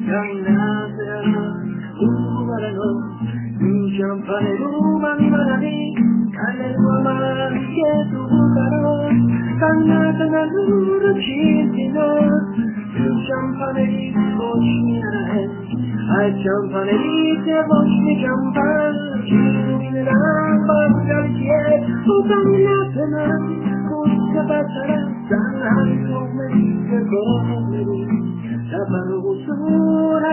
Camminatela, umarano, champane rumani manani, kane rumani che tu caro, cannata na lura cintina, champane di bosnia, ai champane di bosnia champane, cinnina bargalie, o camminatela, cosa passerà, sarai come di correre. La paura